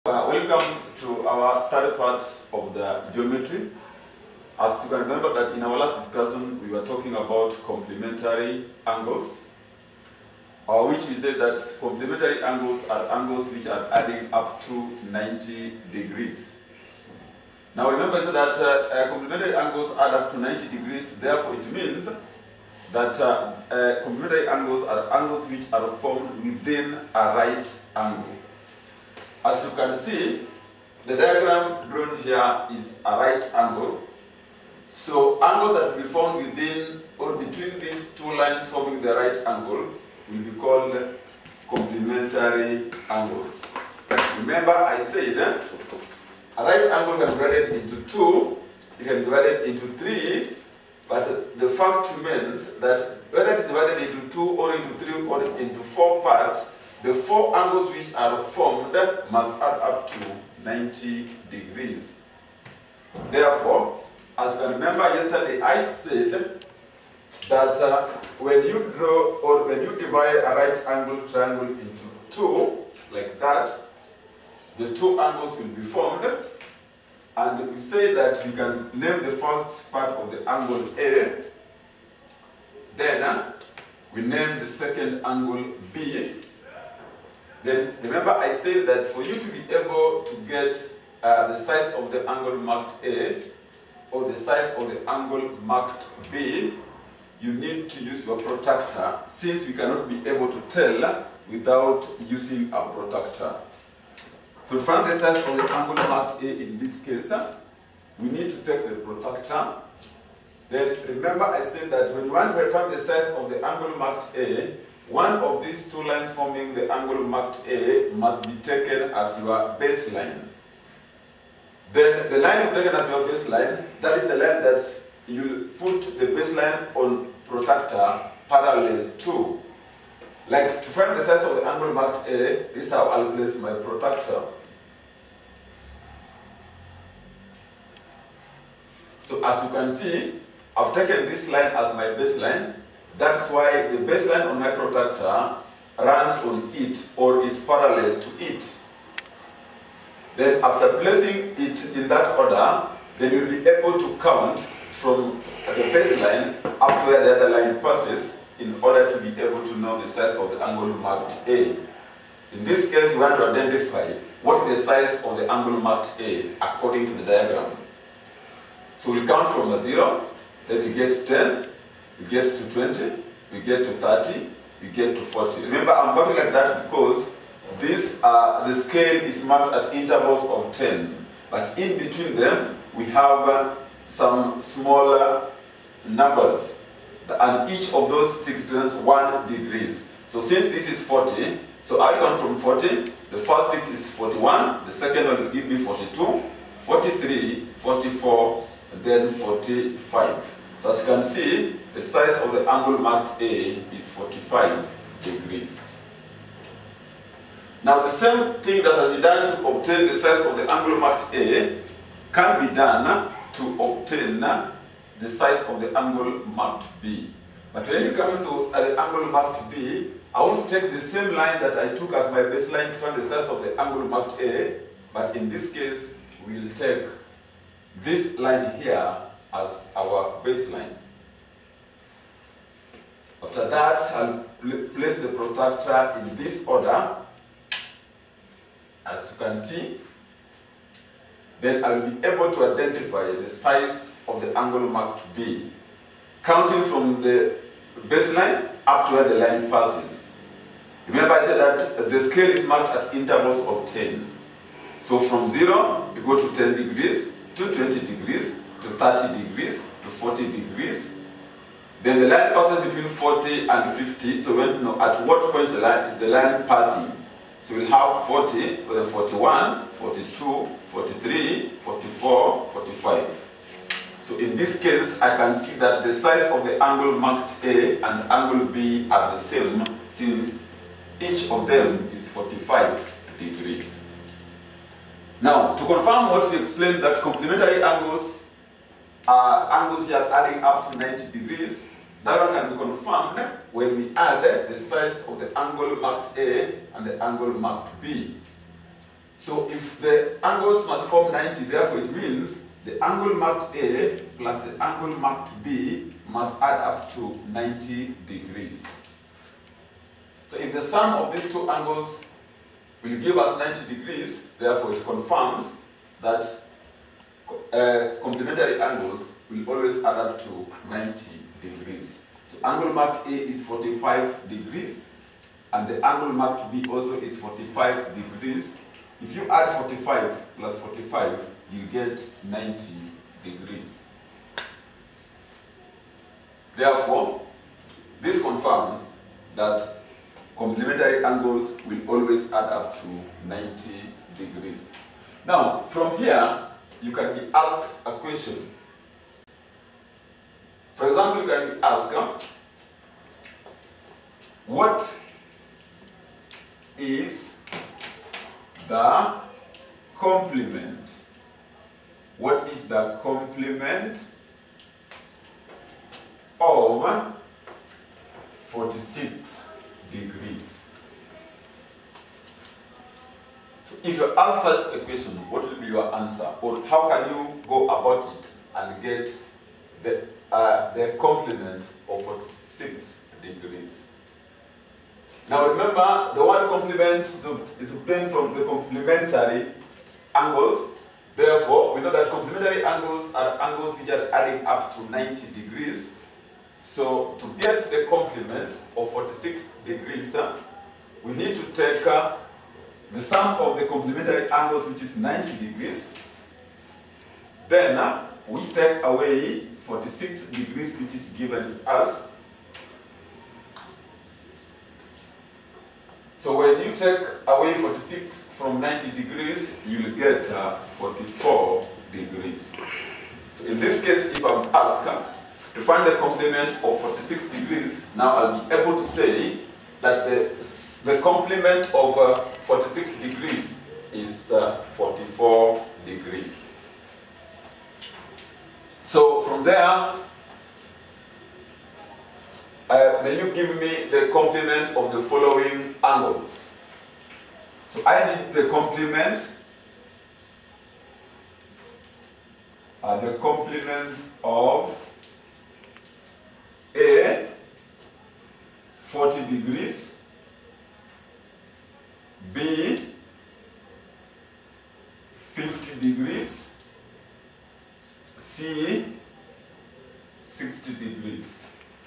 Welcome to our third part of the geometry. As you can remember that in our last discussion we were talking about complementary angles, which we said that complementary angles are angles which are adding up to 90 degrees. Now remember I said that complementary angles add up to 90 degrees, therefore it means that complementary angles are angles which are formed within a right angle. As you can see, the diagram drawn here is a right angle. So angles that will be formed within or between these two lines forming the right angle will be called complementary angles. Remember I said a right angle can be divided into two, it can be divided into three, but the fact remains that whether it is divided into two or into three or into four parts, the four angles which are formed must add up to 90 degrees. Therefore, as you can remember yesterday, I said that when you draw or when you divide a right angle triangle into two, like that, the two angles will be formed. And we say that we can name the first part of the angle A, then we name the second angle B. Then remember I said that for you to be able to get the size of the angle marked A or the size of the angle marked B, you need to use your protractor, since we cannot be able to tell without using a protractor. So to find the size of the angle marked A in this case, we need to take the protractor. Then remember I said that when you want to find the size of the angle marked A, one of these two lines forming the angle marked A must be taken as your baseline. Then the line you taken as your baseline, that is the line that you put the baseline on protractor parallel to. Like to find the size of the angle marked A, this is how I'll place my protractor. So as you can see, I've taken this line as my baseline. That's why the baseline on my protractor runs on it or is parallel to it. Then after placing it in that order, then you'll be able to count from the baseline up to where the other line passes in order to be able to know the size of the angle marked A. In this case, we want to identify what is the size of the angle marked A according to the diagram. So we count from a 0, then we get to 10, we get to 20, we get to 30, we get to 40. Remember, I'm counting like that because this, the scale is marked at intervals of 10. But in between them, we have some smaller numbers. And each of those represents 1 degree. So since this is 40, so I count from 40. The first tick is 41, the second one will give me 42, 43, 44, and then 45. So as you can see, the size of the angle marked A is 45 degrees. Now the same thing that has been done to obtain the size of the angle marked A can be done to obtain the size of the angle marked B. But when you come to the angle marked B, I want to take the same line that I took as my baseline to find the size of the angle marked A, but in this case, we'll take this line here as our baseline. After that, I'll place the protractor in this order, as you can see. Then I'll be able to identify the size of the angle marked B, counting from the baseline up to where the line passes. Remember I said that the scale is marked at intervals of 10. So from 0, you go to 10 degrees, to 20 degrees, to 30 degrees, to 40 degrees. Then the line passes between 40 and 50. So when, at what point is the line passing? So we'll have 40, 41, 42, 43, 44, 45. So in this case, I can see that the size of the angle marked A and angle B are the same, since each of them is 45 degrees. Now, to confirm what we explained, that complementary angles are angles which are adding up to 90 degrees, that one can be confirmed when we add the size of the angle marked A and the angle marked B. So if the angles must form 90, therefore it means the angle marked A plus the angle marked B must add up to 90 degrees. So if the sum of these two angles will give us 90 degrees, therefore it confirms that complementary angles will always add up to 90 degrees. So angle marked A is 45 degrees and the angle marked B also is 45 degrees. If you add 45 plus 45, you get 90 degrees. Therefore, this confirms that complementary angles will always add up to 90 degrees. Now, from here, you can be asked a question. For example, you can be asked, what is the complement? What is the complement of 46 degrees? So if you ask such a question, what will be your answer? Or how can you go about it and get the complement of 46 degrees? Now remember, the word complement is obtained from the complementary angles. Therefore, we know that complementary angles are angles which are adding up to 90 degrees. So to get the complement of 46 degrees, we need to take the sum of the complementary angles, which is 90 degrees. Then we take away 46 degrees, which is given to us. So when you take away 46 from 90 degrees, you'll get 44 degrees. So in this case, if I'm asked to find the complement of 46 degrees, now I'll be able to say that the complement of 46 degrees is 44 degrees. So from there, may you give me the complement of the following angles. So I need the complement of A, 40 degrees, B, 50 degrees, C, 60 degrees.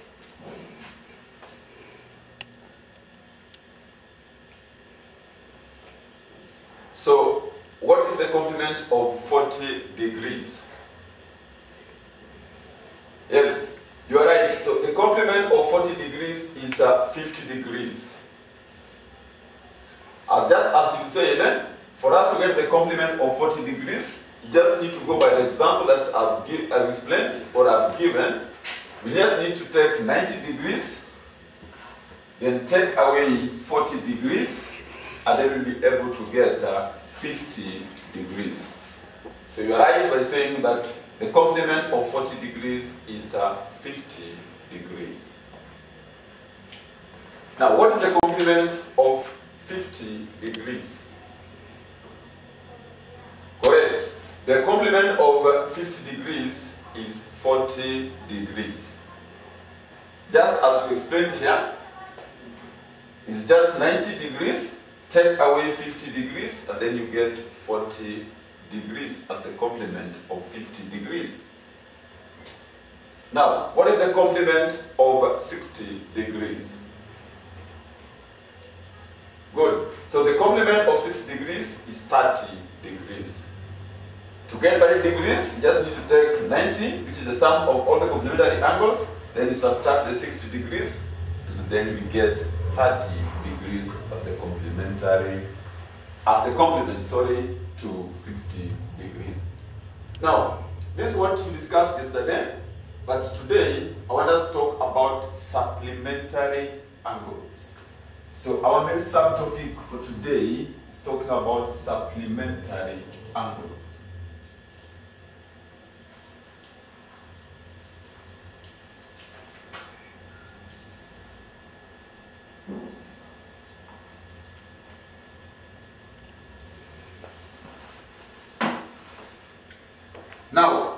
So, what is the complement of 40 degrees? Yes, you are right. So, the complement of 40 degrees is 50 degrees. Just as you said, for us to get the complement of 40 degrees, you just need to go by the example that I've explained or I've given. We just need to take 90 degrees, then take away 40 degrees, and then we'll be able to get 50 degrees. So you arrive by saying that the complement of 40 degrees is 50 degrees. Now, what is the complement of 50 degrees? Correct. The complement of 50 degrees is 40 degrees. Just as we explained here, it's just 90 degrees, take away 50 degrees, and then you get 40 degrees as the complement of 50 degrees. Now, what is the complement of 60 degrees? Good. So the complement of 60 degrees is 30 degrees. To get 30 degrees, you just need to take 90, which is the sum of all the complementary angles, then you subtract the 60 degrees, and then we get 30 degrees as the complement, to 60 degrees. Now, this is what we discussed yesterday, but today I want us to talk about supplementary angles. So our main subtopic for today is talking about supplementary angles. Now,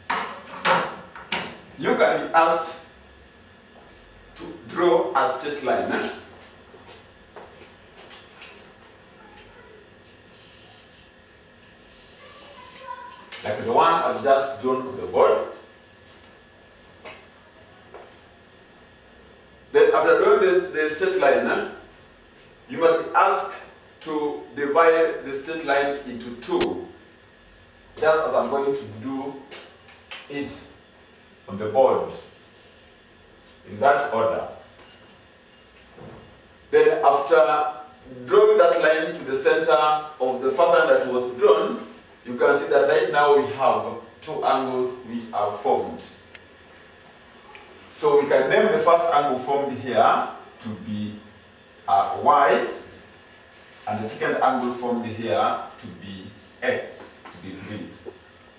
you can be asked to draw a straight line. Like the one I've just drawn on the board. Then after drawing the straight line, you must be asked to divide the straight line into two, just as I'm going to do it on the board, in that order. Then after drawing that line to the center of the first line that was drawn, you can see that right now we have two angles which are formed. So we can name the first angle formed here to be y, and the second angle formed here to be x degrees.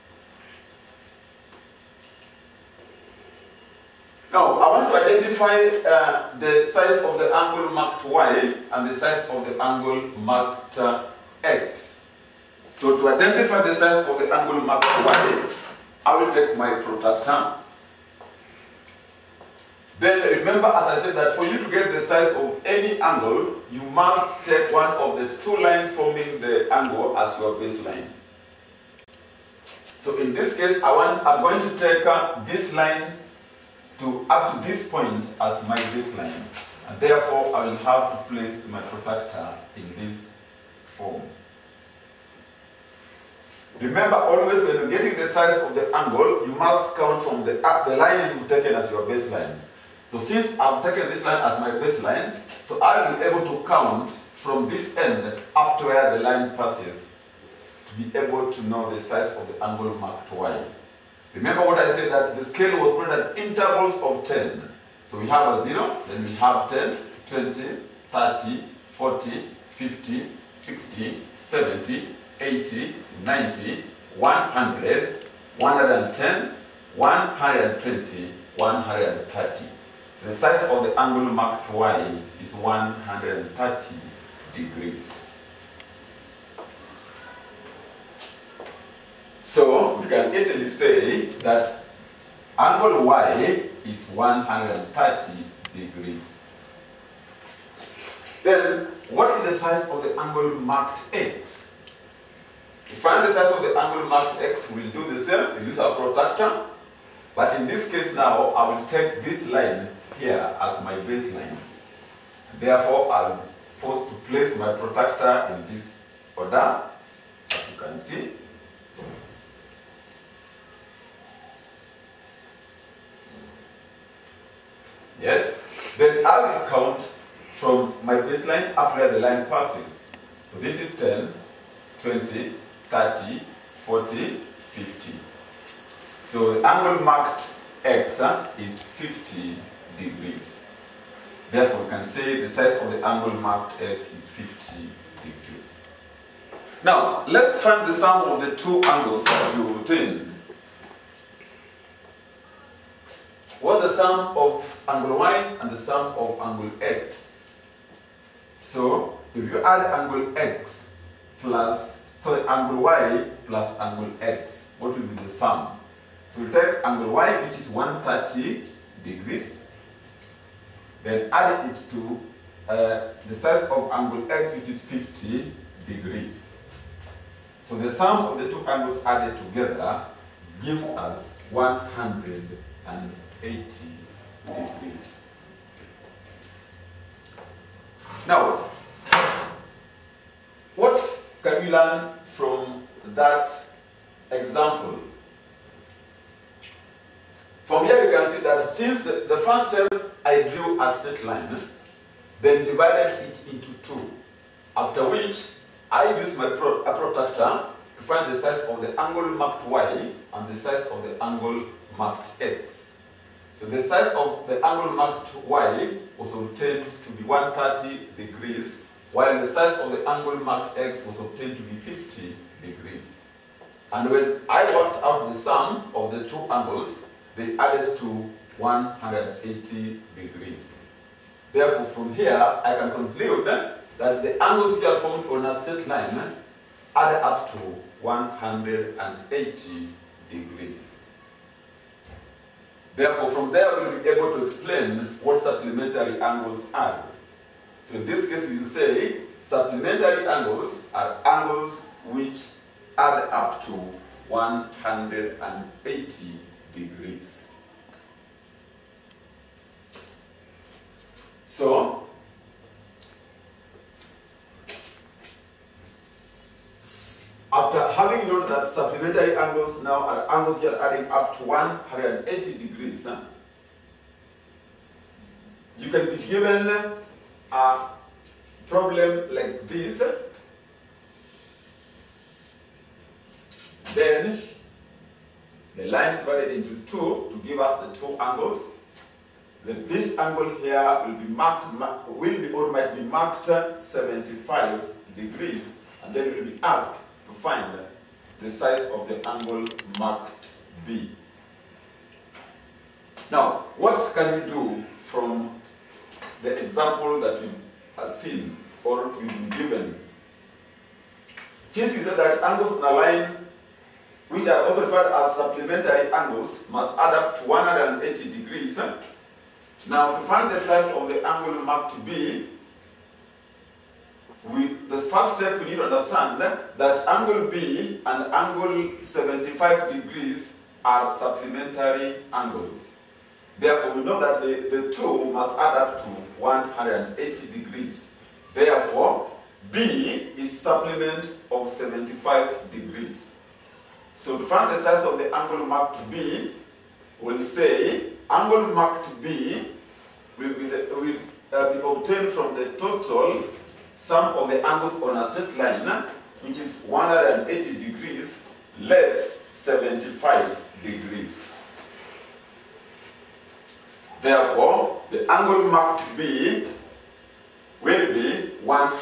Now, I want to identify the size of the angle marked y and the size of the angle marked x. So to identify the size of the angle marked y, I will take my protractor. Then remember, as I said, that for you to get the size of any angle, you must take one of the two lines forming the angle as your baseline. So in this case, I'm going to take this line up to this point as my baseline, and therefore I will have to place my protractor in this form. Remember, always when you're getting the size of the angle, you must count from the line you've taken as your baseline. So since I've taken this line as my baseline, so I'll be able to count from this end up to where the line passes to be able to know the size of the angle marked y. Remember what I said, that the scale was put at intervals of 10. So we have a 0, then we have 10, 20, 30, 40, 50, 60, 70, 80, 90, 100, 110, 120, 130. So the size of the angle marked y is 130 degrees. So we can easily say that angle y is 130 degrees. Then what is the size of the angle marked x? To find the size of the angle marked x, we'll do the same. We'll use our protractor. But in this case now, I will take this line here as my baseline. Therefore, I'll be forced to place my protractor in this order, as you can see. Yes? Then I will count from my baseline up where the line passes. So this is 10, 20, 30, 40, 50. So the angle marked x is 50 degrees. Therefore, we can say the size of the angle marked x is 50 degrees. Now, let's find the sum of the two angles that we obtain. What's the sum of angle y and the sum of angle x? So, if you add angle x angle y plus angle x, what will be the sum? So we take angle y, which is 130 degrees, then add it to the size of angle x, which is 50 degrees. So the sum of the two angles added together gives us 180 degrees. Now, what can we learn from that example? From here you can see that since the first time I drew a straight line, then divided it into two, after which I used my protractor to find the size of the angle marked y and the size of the angle marked x. So the size of the angle marked y was obtained to be 130 degrees, while the size of the angle marked x was obtained to be 50 degrees. And when I worked out the sum of the two angles, they added to 180 degrees. Therefore, from here, I can conclude that the angles which are formed on a straight line add up to 180 degrees. Therefore, from there we'll be able to explain what supplementary angles are. So in this case, we will say supplementary angles are angles which add up to 180 degrees. So, after having known that supplementary angles now are angles which are adding up to 180 degrees, you can be given a problem like this. Then the line is divided into two to give us the two angles. Then this angle here will be marked, might be marked 75 degrees, and then we will be asked to find the size of the angle marked B. Now, what can we do from the example that we have seen or we've been given? Since we said that angles on a line, which are also referred as supplementary angles, must add up to 180 degrees. Now, to find the size of the angle marked B, the first step we need to understand that angle B and angle 75 degrees are supplementary angles. Therefore, we know that the two must add up to 180 degrees. Therefore, B is supplement of 75 degrees. So to find the size of the angle marked B, we'll say angle marked B will be obtained from the total sum of the angles on a straight line, which is 180 degrees less 75 degrees. Therefore, the angle marked B will be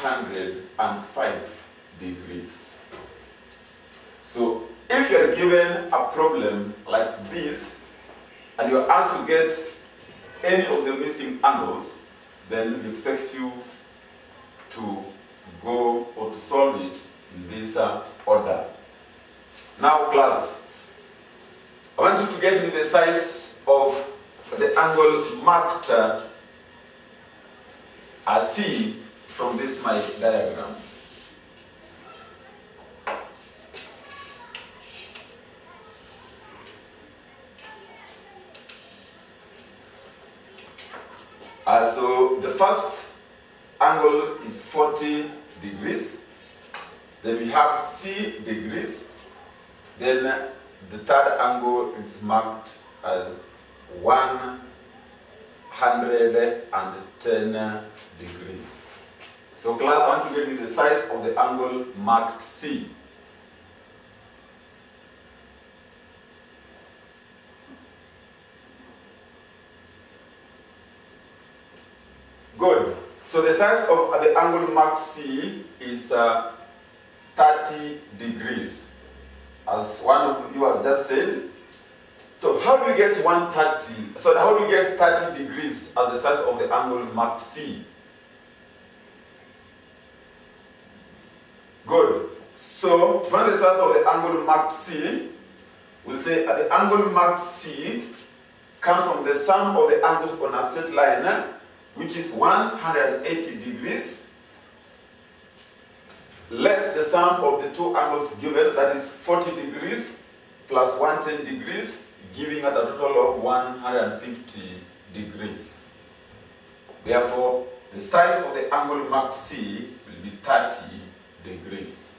105 degrees. So, if you are given a problem like this, and you are asked to get any of the missing angles, then we expect you to go or to solve it in this order. Now, class, I want you to get me the size of the angle marked as C from this my diagram. So the first angle is 40 degrees, then we have C degrees, then the third angle is marked as 110 degrees. So class, I want to get me the size of the angle marked C. Good. So the size of the angle marked C is 30 degrees, as one of you has just said. So how do we get 130? So how do we get 30 degrees as the size of the angle marked C? Good. So to find the size of the angle marked C, we'll say the angle marked C comes from the sum of the angles on a straight line, which is 180 degrees, less the sum of the two angles given, that is 40 degrees plus 110 degrees, giving us a total of 150 degrees. Therefore, the size of the angle marked C will be 30 degrees.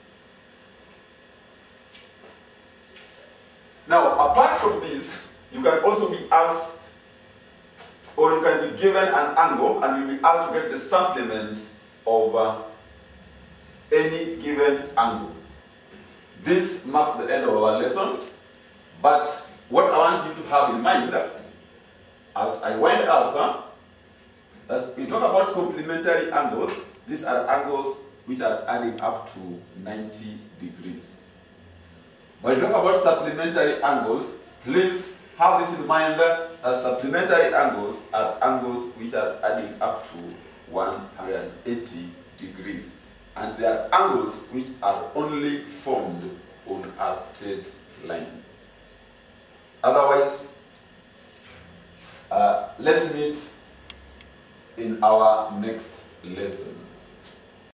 Now, apart from this, you can also be asked, or you can be given an angle and you'll be asked to get the supplement of any given angle. This marks the end of our lesson, but what I want you to have in mind as I wind up, as we talk about complementary angles, these are angles which are adding up to 90 degrees. When you talk about supplementary angles, please have this in mind that supplementary angles are angles which are adding up to 180 degrees. And they are angles which are only formed on a straight line. Otherwise, let's meet in our next lesson.